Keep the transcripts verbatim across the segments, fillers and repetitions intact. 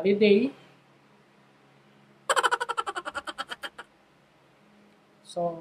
holiday. So,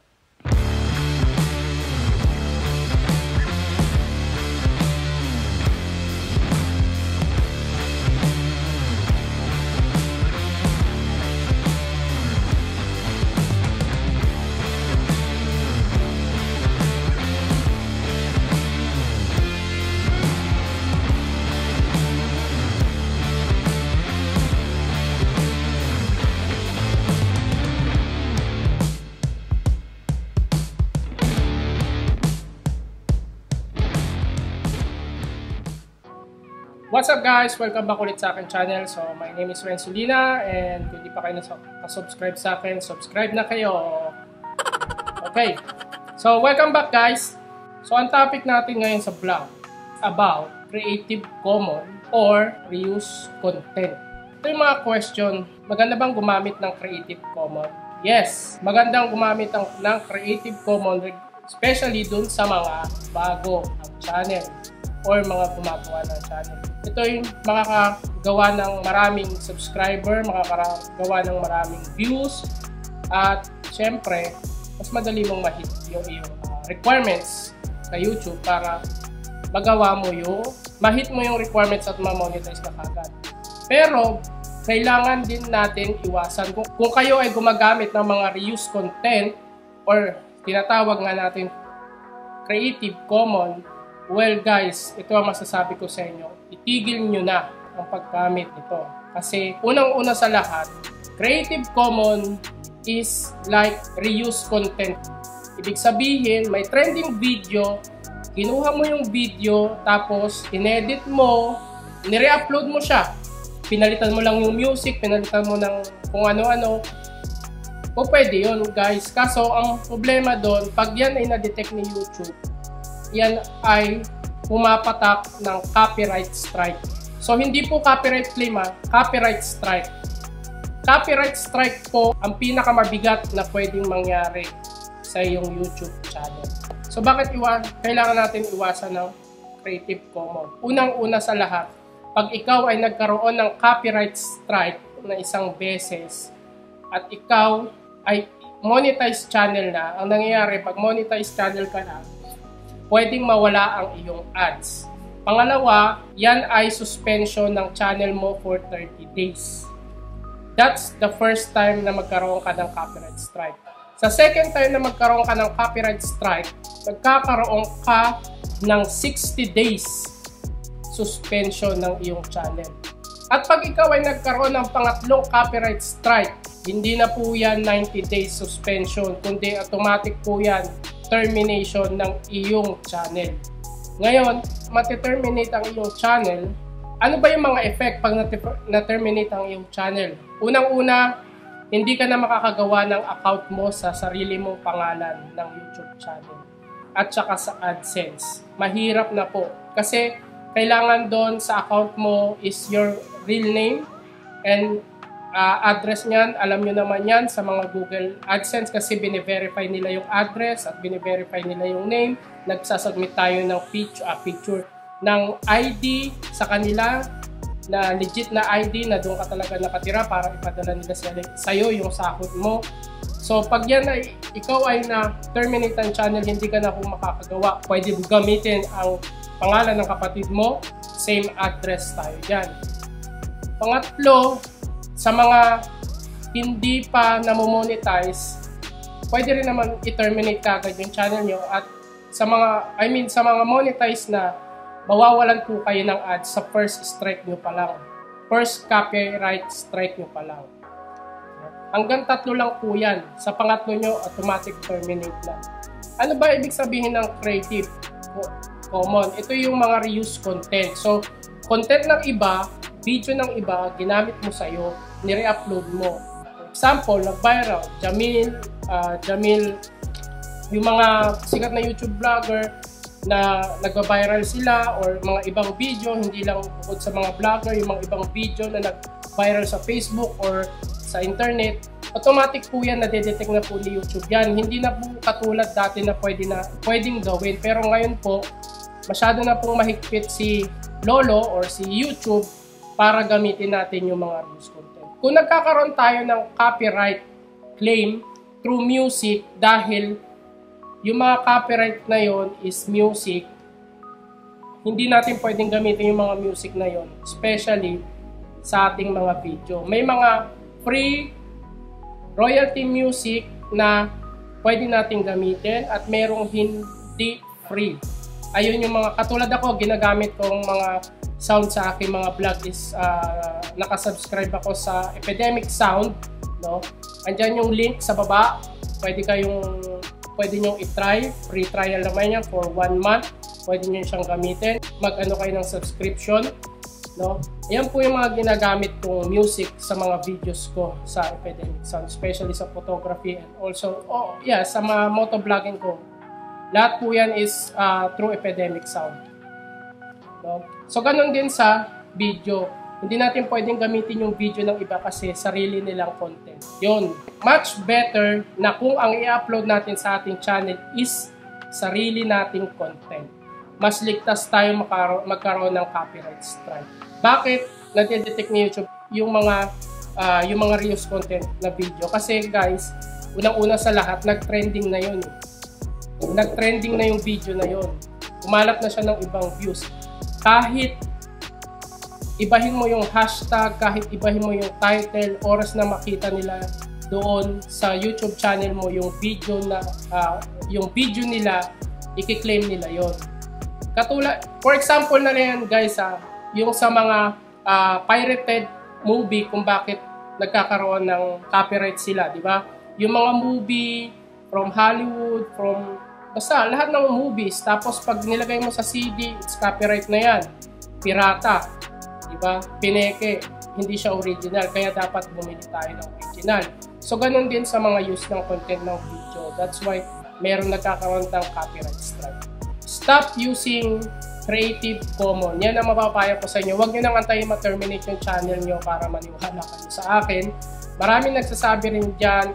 what's up guys? Welcome back ulit sa akin channel. So, my name is Renzo Lina, and kung di pa kayo na-subscribe sa akin, subscribe na kayo. Okay. So, welcome back guys. So, ang topic natin ngayon sa vlog about Creative Commons or reuse content. Ito yung mga question, maganda bang gumamit ng Creative Commons? Yes, magandang gumamit ng, ng Creative Commons, especially dun sa mga bago ang channel or mga gumagawa ng channel. Ito yung makakagawa ng maraming subscriber, makakagawa ng maraming views, at syempre, mas madali mong ma-hit yung iyong uh, requirements sa YouTube para magawa mo yung, ma-hit mo yung requirements at ma-monetize na kagad. Pero, kailangan din natin iwasan. Kung, kung kayo ay gumagamit ng mga reuse content or tinatawag nga natin Creative Commons, well guys, ito ang masasabi ko sa inyo, itigil nyo na ang paggamit nito. Kasi unang-una sa lahat, Creative Commons is like reuse content. Ibig sabihin, may trending video, kinuha mo yung video, tapos inedit mo, nire-upload mo siya. Pinalitan mo lang yung music, pinalitan mo ng kung ano-ano. O pwede yun guys. Kaso ang problema doon, pag yan ay na-detect ni YouTube, yan ay pumapatak ng copyright strike. So, hindi po copyright claim ha, copyright strike. Copyright strike po ang pinakamabigat na pwedeng mangyari sa iyong YouTube channel. So, bakit iwa kailangan natin iwasan ng Creative Commons? Unang-una sa lahat, pag ikaw ay nagkaroon ng copyright strike na isang beses at ikaw ay monetize channel na, ang nangyayari pag monetize channel ka na, pwedeng mawala ang iyong ads. Pangalawa, yan ay suspension ng channel mo for thirty days. That's the first time na magkaroon ka ng copyright strike. Sa second time na magkaroon ka ng copyright strike, nagkakaroon ka ng sixty days suspension ng iyong channel. At pag ikaw ay nagkaroon ng pangatlong copyright strike, hindi na po yan ninety days suspension, kundi automatic po yan termination ng iyong channel. Ngayon, mati-terminate ang iyong channel. Ano ba yung mga effect pag na-terminate ang iyong channel? Unang-una, hindi ka na makakagawa ng account mo sa sarili mong pangalan ng YouTube channel. At saka sa AdSense. Mahirap na po. Kasi kailangan doon sa account mo is your real name and Uh, address niyan, alam nyo naman yan sa mga Google AdSense kasi bine-verify nila yung address at bine-verify nila yung name. Nagsasubmit tayo ng picture, uh, picture ng I D sa kanila na legit na I D na doon ka talaga nakatira para ipadala nila sa iyo yung sahod mo. So pag yan ay, ikaw ay na-terminate ang channel, hindi ka na kung makakagawa. Pwede gamitin ang pangalan ng kapatid mo, same address tayo dyan. Pangatlo, sa mga hindi pa namo-monetize, pwede rin naman i-terminate kagad yung channel nyo. At sa mga, I mean, sa mga monetize na, mawawalan po kayo ng ads sa first strike nyo pa lang. First copyright strike nyo pa lang. Hanggang tatlo lang po yan. Sa pangatlo nyo, automatic terminate na. Ano ba ibig sabihin ng Creative Commons? Ito yung mga reuse content. So, content ng iba, video ng iba, ginamit mo sa'yo, nire-upload mo. For example, nag-viral, Jamil, uh, Jamil, yung mga sikat na YouTube vlogger na nag-viral sila or mga ibang video, hindi lang bukod sa mga vlogger, yung mga ibang video na nag-viral sa Facebook or sa internet, automatic po yan, nadedetect na po ni YouTube yan. Hindi na po katulad dati na pwede na, pwedeng gawin. Pero ngayon po, masyado na pong mahigpit si Lolo or si YouTube para gamitin natin yung mga reuse content. Kung nagkakaroon tayo ng copyright claim through music dahil yung mga copyright na yon is music, hindi natin pwedeng gamitin yung mga music na yon, especially sa ating mga video. May mga free royalty music na pwede natin gamitin at merong hindi free. Ayun yung mga, katulad ako, ginagamit kong mga sound sa aking mga vlog is uh, nakasubscribe ako sa Epidemic Sound, no? Andyan yung link sa baba, pwede kayong pwede nyo i-try, free trial naman yan for one month, pwede nyo siyang gamitin, mag-ano kayo ng subscription, no? Ayan po yung mga ginagamit kong music sa mga videos ko sa Epidemic Sound, especially sa photography and also, oh yeah, sa mga motovlogging ko. Lahat po yan is uh, through Epidemic Sound. No? So, ganun din sa video. Hindi natin pwedeng gamitin yung video ng iba kasi sarili nilang content. Yun. Much better na kung ang i-upload natin sa ating channel is sarili nating content. Mas ligtas tayo magkaroon ng copyright strike. Bakit nade-detect ni YouTube yung mga uh, yung mga reuse content na video? Kasi guys, unang-una sa lahat, nag-trending na yun. Nag-trending na yung video na yun. Umalap na siya ng ibang views. Kahit ibahin mo yung hashtag, kahit ibahin mo yung title, oras na makita nila doon sa YouTube channel mo yung video na uh, yung video nila, i-claim nila yon. Katulad, for example na yan guys, ah, yung sa mga uh, pirated movie, kung bakit nagkakaroon ng copyright sila, di ba? Yung mga movie from Hollywood, from basta lahat ng movies, tapos pag nilagay mo sa C D, it's copyright na yan. Pirata, di ba? Pineke, hindi siya original, kaya dapat bumili tayo ng original. So, ganun din sa mga use ng content ng video. That's why meron nagkakaroon ng copyright strike. Stop using Creative Commons. Yan ang mapapayo ko sa inyo. Huwag nyo nang antayin ma-terminate yung channel nyo para maniwala kayo sa akin. Maraming nagsasabi rin dyan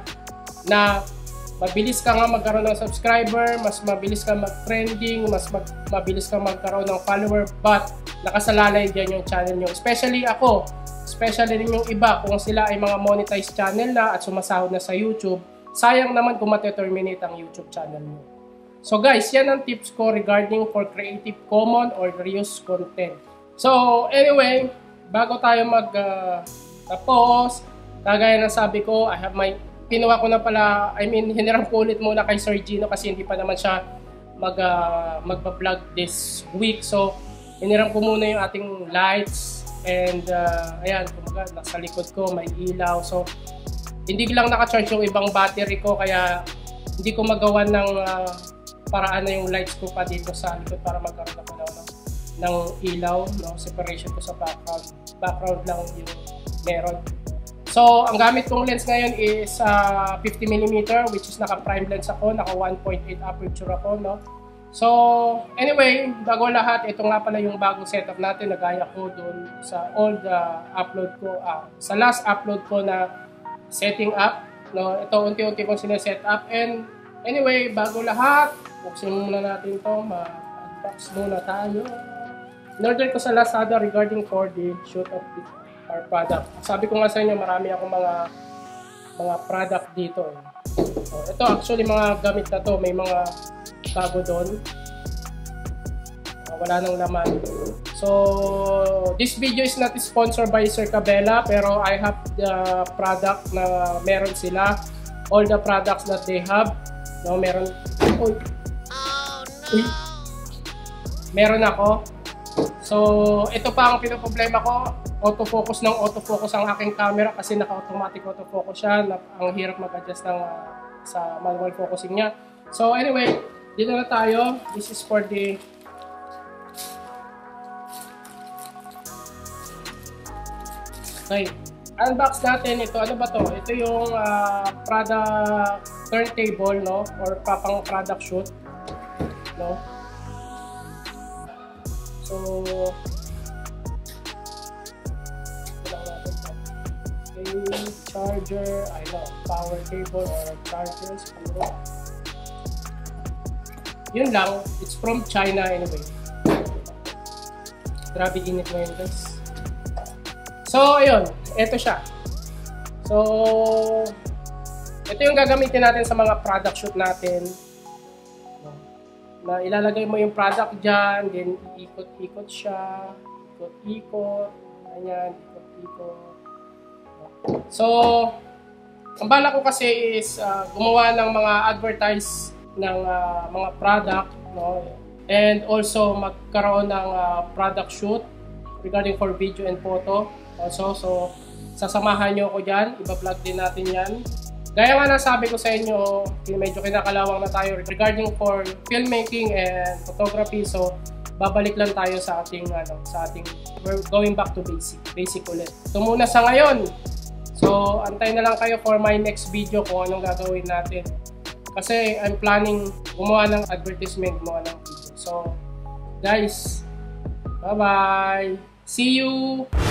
na mabilis ka nga magkaroon ng subscriber, mas mabilis ka mag-trending, mas mag mabilis ka magkaroon ng follower, but nakasalalay dyan yung channel nyo. Especially ako, especially rin yung iba, kung sila ay mga monetized channel na at sumasahod na sa YouTube, sayang naman kung mate-terminate ang YouTube channel mo. So guys, yan ang tips ko regarding for Creative Commons or reuse content. So anyway, bago tayo mag uh, tapos, kagaya ng sabi ko, I have my kinuha ko na pala, I mean, hiniram ko ulit muna kay Sir Gino kasi hindi pa naman siya mag, uh, magpa-vlog this week. So, hiniram ko muna yung ating lights and uh, ayan, kumaga, nasa likod ko, may ilaw. So, hindi lang naka-charge yung ibang battery ko kaya hindi ko magawa ng uh, paraan na yung lights ko pa dito sa likod para magkaroon ako ng, ng ilaw, no? Separation ko sa background. Background lang yung meron. So, ang gamit kong lens ngayon is uh, fifty millimeter, which is naka-prime lens ako, naka one point eight aperture ako, no? So, anyway, bago lahat, ito nga pala yung bagong setup natin, nagaya ko doon sa old uh, upload ko, uh, sa last upload ko na setting up, no? Ito, unti-unti kong sineset up. And anyway, bago lahat, buksin muna natin to, ma-unbox muna tayo. In-order ko sa Lazada regarding for the shoot of the our product. Sabi ko nga sa inyo, marami akong mga mga product dito. So, ito actually mga gamit na to, may mga bago doon. Uh, wala nang laman. So, this video is not sponsored by Sir Cabela, pero I have the product na meron sila. All the products that they have. No, meron. Uy. Uy. Meron ako. So, ito pa ang pinoproblema ko. Autofocus ng autofocus ang aking camera kasi naka-automatic autofocus siya. Ang hirap mag-adjust ng uh, sa manual focusing niya. So anyway, dito na tayo. This is for the okay. Unbox natin ito. Ano ba to? Ito yung uh, product turntable, no? Or papang product shoot, no? So charger, I know, power cable or chargers. Yun lang, it's from China anyway. Grabe init ngayon guys. So, ayun. Ito siya. So, ito yung gagamitin natin sa mga product shoot natin. Na ilalagay mo yung product dyan, then ikot-ikot siya. Ikot-ikot. Ganyan, ikot-ikot. So, ang bala ko kasi is uh, gumawa ng mga advertise ng uh, mga product, no? And also magkaroon ng uh, product shoot regarding for video and photo. Also, so sasamahan nyo ako dyan, iba-vlog din natin yan. Gaya nga nasabi ko sa inyo, medyo kinakalawang na tayo regarding for filmmaking and photography. So, babalik lang tayo sa ating, ano, sa ating, we're going back to basic, basic ulit. Ito muna sa ngayon. So, antay na lang kayo for my next video kung anong gagawin natin. Kasi I'm planning gumawa ng advertisement, gumawa ng video. So, guys, bye-bye! See you!